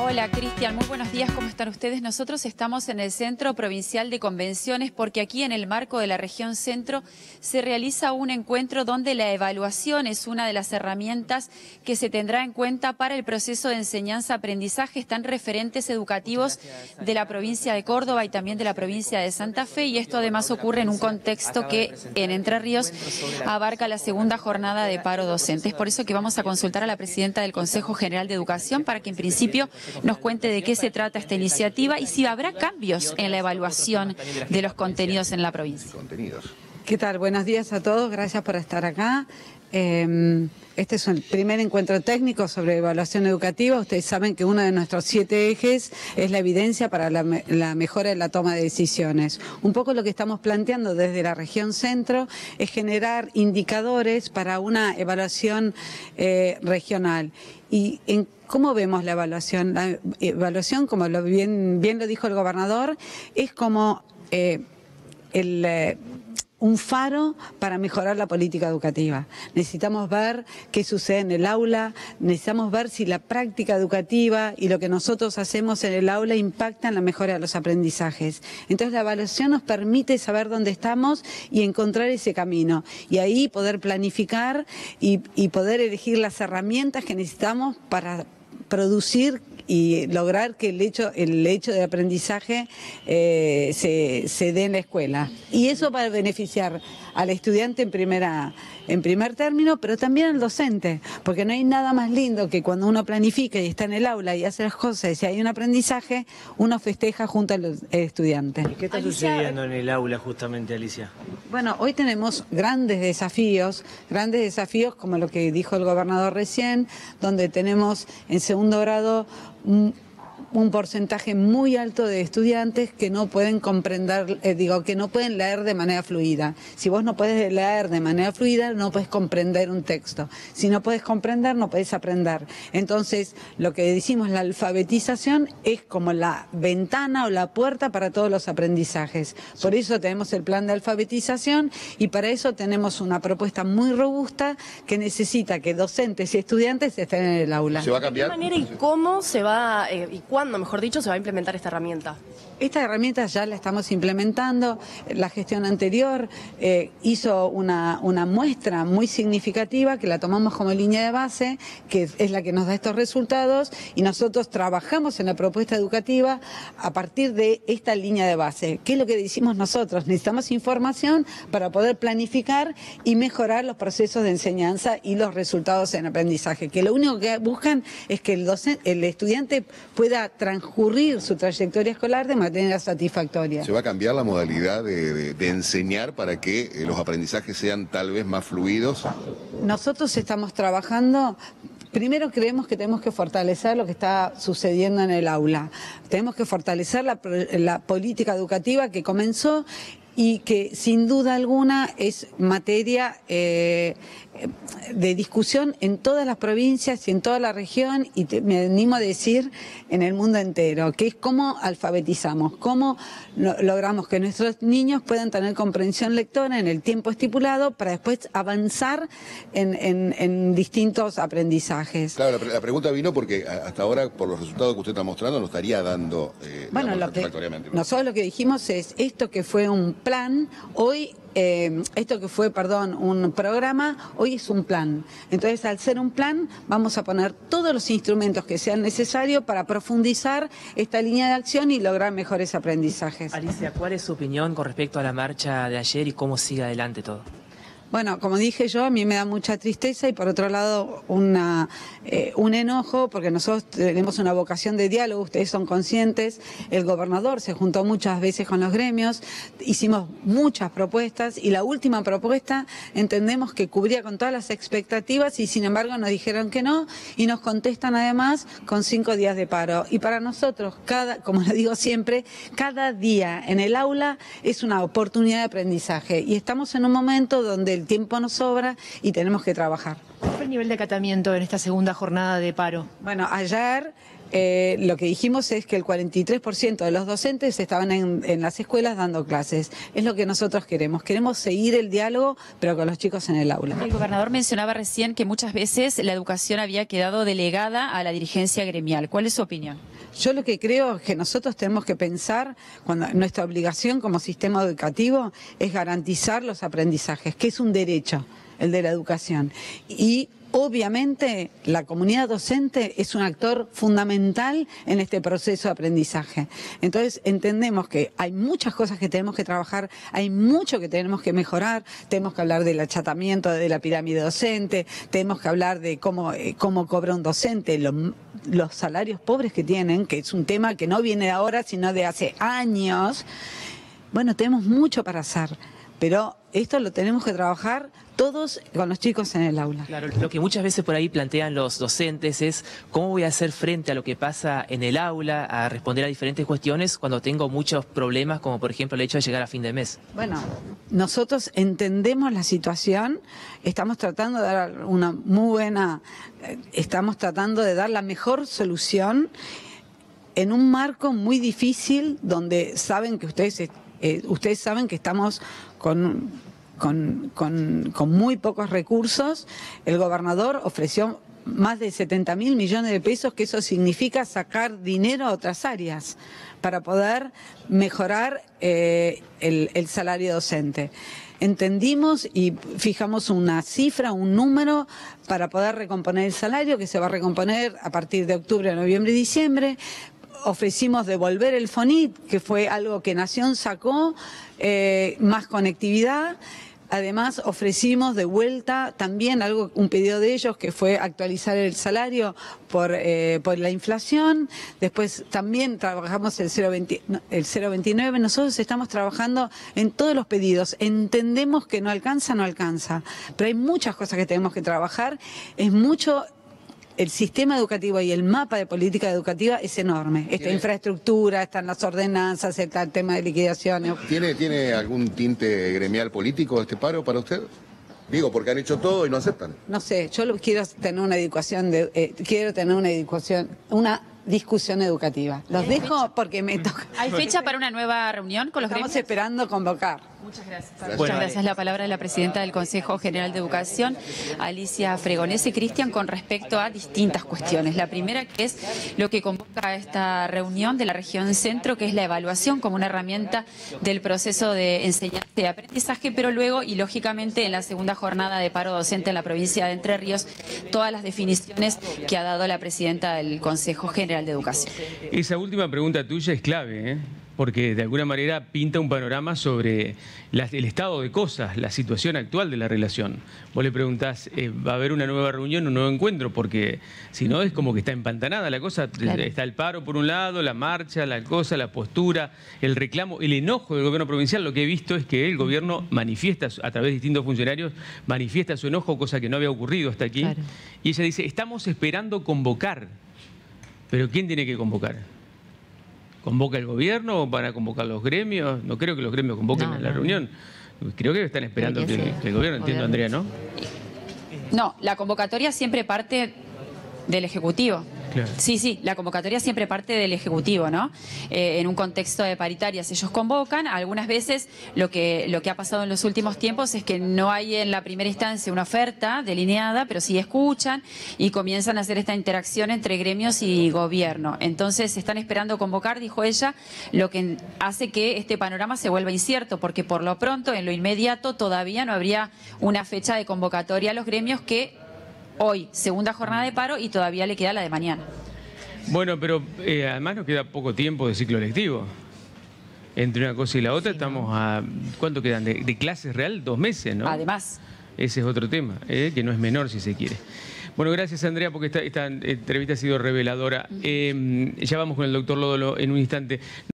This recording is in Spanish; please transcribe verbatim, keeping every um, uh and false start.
Hola Cristian, muy buenos días, ¿cómo están ustedes? Nosotros estamos en el Centro Provincial de Convenciones porque aquí en el marco de la región centro se realiza un encuentro donde la evaluación es una de las herramientas que se tendrá en cuenta para el proceso de enseñanza-aprendizaje. Están referentes educativos de la provincia de Córdoba y también de la provincia de Santa Fe, y esto además ocurre en un contexto que en Entre Ríos abarca la segunda jornada de paro docente. Es por eso que vamos a consultar a la presidenta del Consejo General de Educación para que en principio nos cuente de qué se trata esta iniciativa y si habrá cambios en la evaluación de los contenidos en la provincia. ¿Qué tal? Buenos días a todos, gracias por estar acá. Eh, este es el primer encuentro técnico sobre evaluación educativa. Ustedes saben que uno de nuestros siete ejes es la evidencia para la, me la mejora de la toma de decisiones. Un poco lo que estamos planteando desde la región centro es generar indicadores para una evaluación eh, regional. Y en ¿cómo vemos la evaluación? La evaluación, como lo bien, bien lo dijo el gobernador, es como eh, el... Eh, un faro para mejorar la política educativa. Necesitamos ver qué sucede en el aula, necesitamos ver si la práctica educativa y lo que nosotros hacemos en el aula impacta en la mejora de los aprendizajes. Entonces la evaluación nos permite saber dónde estamos y encontrar ese camino. Y ahí poder planificar y, y poder elegir las herramientas que necesitamos para producir y lograr que el hecho, el hecho de aprendizaje eh, se, se dé en la escuela. Y eso va a beneficiar al estudiante en, primera, en primer término, pero también al docente, porque no hay nada más lindo que cuando uno planifica y está en el aula y hace las cosas y hay un aprendizaje, uno festeja junto al estudiante. ¿Y qué está Alicia, sucediendo en el aula justamente, Alicia? Bueno, hoy tenemos grandes desafíos, grandes desafíos como lo que dijo el gobernador recién, donde tenemos en segundo grado un, un porcentaje muy alto de estudiantes que no pueden comprender, eh, digo, que no pueden leer de manera fluida. Si vos no puedes leer de manera fluida, no puedes comprender un texto. Si no puedes comprender, no puedes aprender. Entonces, lo que decimos, la alfabetización es como la ventana o la puerta para todos los aprendizajes. Por eso tenemos el plan de alfabetización y para eso tenemos una propuesta muy robusta que necesita que docentes y estudiantes estén en el aula. ¿Se va a cambiar? ¿De qué manera y cómo se va, eh, y cuándo, mejor dicho, se va a implementar esta herramienta? Esta herramienta ya la estamos implementando. La gestión anterior eh, hizo una, una muestra muy significativa que la tomamos como línea de base, que es la que nos da estos resultados, y nosotros trabajamos en la propuesta educativa a partir de esta línea de base. ¿Qué es lo que decimos nosotros? Necesitamos información para poder planificar y mejorar los procesos de enseñanza y los resultados en aprendizaje, que lo único que buscan es que el, docente, el estudiante pueda transcurrir su trayectoria escolar de manera satisfactoria. ¿Se va a cambiar la modalidad de, de, de enseñar para que eh, los aprendizajes sean tal vez más fluidos? Nosotros estamos trabajando. Primero creemos que tenemos que fortalecer lo que está sucediendo en el aula. Tenemos que fortalecer la, la política educativa que comenzó y que sin duda alguna es materia eh, de discusión en todas las provincias y en toda la región, y te, me animo a decir en el mundo entero, que es cómo alfabetizamos, cómo lo, logramos que nuestros niños puedan tener comprensión lectora en el tiempo estipulado para después avanzar en, en, en distintos aprendizajes. Claro, la, la pregunta vino porque hasta ahora, por los resultados que usted está mostrando, no estaría dando eh, bueno, digamos, lo que, satisfactoriamente. Nosotros lo que dijimos es, esto que fue un plan, hoy Eh, esto que fue, perdón, un programa, hoy es un plan. Entonces, al ser un plan, vamos a poner todos los instrumentos que sean necesarios para profundizar esta línea de acción y lograr mejores aprendizajes. Alicia, ¿cuál es su opinión con respecto a la marcha de ayer y cómo sigue adelante todo? Bueno, como dije yo, a mí me da mucha tristeza y por otro lado una, eh, un enojo, porque nosotros tenemos una vocación de diálogo, ustedes son conscientes, el gobernador se juntó muchas veces con los gremios, hicimos muchas propuestas y la última propuesta entendemos que cubría con todas las expectativas y sin embargo nos dijeron que no y nos contestan además con cinco días de paro. Y para nosotros, cada, como lo digo siempre, cada día en el aula es una oportunidad de aprendizaje y estamos en un momento donde el tiempo nos sobra y tenemos que trabajar. ¿Cuál fue el nivel de acatamiento en esta segunda jornada de paro? Bueno, ayer eh, lo que dijimos es que el cuarenta y tres por ciento de los docentes estaban en, en las escuelas dando clases. Es lo que nosotros queremos. Queremos seguir el diálogo, pero con los chicos en el aula. El gobernador mencionaba recién que muchas veces la educación había quedado delegada a la dirigencia gremial. ¿Cuál es su opinión? Yo lo que creo es que nosotros tenemos que pensar, cuando nuestra obligación como sistema educativo es garantizar los aprendizajes, que es un derecho, el de la educación. Y obviamente la comunidad docente es un actor fundamental en este proceso de aprendizaje. Entonces entendemos que hay muchas cosas que tenemos que trabajar, hay mucho que tenemos que mejorar, tenemos que hablar del achatamiento de la pirámide docente, tenemos que hablar de cómo, eh, cómo cobra un docente, lo, los salarios pobres que tienen, que es un tema que no viene de ahora, sino de hace años. Bueno, tenemos mucho para hacer, pero esto lo tenemos que trabajar todos con los chicos en el aula. Claro, lo que muchas veces por ahí plantean los docentes es cómo voy a hacer frente a lo que pasa en el aula, a responder a diferentes cuestiones cuando tengo muchos problemas, como por ejemplo el hecho de llegar a fin de mes. Bueno, nosotros entendemos la situación, estamos tratando de dar una muy buena, estamos tratando de dar la mejor solución en un marco muy difícil donde saben que ustedes, eh, ustedes saben que estamos con... Con, con, con muy pocos recursos. El gobernador ofreció más de setenta mil millones de pesos, que eso significa sacar dinero a otras áreas para poder mejorar eh, el, el salario docente. Entendimos y fijamos una cifra, un número para poder recomponer el salario, que se va a recomponer a partir de octubre, noviembre y diciembre. Ofrecimos devolver el FONIT, que fue algo que Nación sacó, eh, más conectividad. Además, ofrecimos de vuelta también algo, un pedido de ellos, que fue actualizar el salario por, eh, por la inflación. Después también trabajamos el cero veintinueve. Nosotros estamos trabajando en todos los pedidos. Entendemos que no alcanza, no alcanza. Pero hay muchas cosas que tenemos que trabajar. Es mucho... El sistema educativo y el mapa de política educativa es enorme. Esta infraestructura, están las ordenanzas, está el tema de liquidaciones. ¿Tiene, ¿Tiene algún tinte gremial político este paro para usted? Digo, porque han hecho todo y no aceptan. No sé, yo lo, quiero tener una educación, de, eh, quiero tener una educación, una discusión educativa. Los dejo porque me toca. ¿Hay fecha para una nueva reunión con los gremios? Estamos esperando convocar. Muchas gracias. Gracias. Muchas gracias. La palabra de la presidenta del Consejo General de Educación, Alicia Fregonese. Cristian, con respecto a distintas cuestiones. La primera, que es lo que convoca a esta reunión de la región centro, que es la evaluación como una herramienta del proceso de enseñanza y aprendizaje, pero luego, y lógicamente en la segunda jornada de paro docente en la provincia de Entre Ríos, todas las definiciones que ha dado la presidenta del Consejo General de Educación. Esa última pregunta tuya es clave, ¿eh? Porque de alguna manera pinta un panorama sobre la, el estado de cosas, la situación actual de la relación. Vos le preguntás, eh, ¿va a haber una nueva reunión, un nuevo encuentro? Porque si no es como que está empantanada la cosa. Claro. Está el paro por un lado, la marcha, la cosa, la postura, el reclamo, el enojo del gobierno provincial. Lo que he visto es que el gobierno manifiesta, a través de distintos funcionarios, manifiesta su enojo, cosa que no había ocurrido hasta aquí. Claro. Y ella dice, estamos esperando convocar. ¿Pero quién tiene que convocar? ¿Convoca el gobierno o van a convocar los gremios? No creo que los gremios convoquen no, a la no. reunión. Creo que están esperando que, que, que el gobierno, entiendo, Andrea, ¿no? No, la convocatoria siempre parte del Ejecutivo. Claro. Sí, sí, la convocatoria siempre parte del Ejecutivo, ¿no? Eh, en un contexto de paritarias ellos convocan. Algunas veces lo que, lo que ha pasado en los últimos tiempos es que no hay en la primera instancia una oferta delineada, pero sí escuchan y comienzan a hacer esta interacción entre gremios y gobierno. Entonces están esperando convocar, dijo ella, lo que hace que este panorama se vuelva incierto, porque por lo pronto, en lo inmediato, todavía no habría una fecha de convocatoria a los gremios que... Hoy, segunda jornada de paro y todavía le queda la de mañana. Bueno, pero eh, además nos queda poco tiempo de ciclo lectivo. Entre una cosa y la otra sí, estamos ¿no? a... ¿Cuánto quedan? De, de clases real, dos meses, ¿no? Además. Ese es otro tema, ¿eh? Que no es menor si se quiere. Bueno, gracias Andrea, porque esta, esta entrevista ha sido reveladora. Eh, ya vamos con el doctor Lódolo en un instante.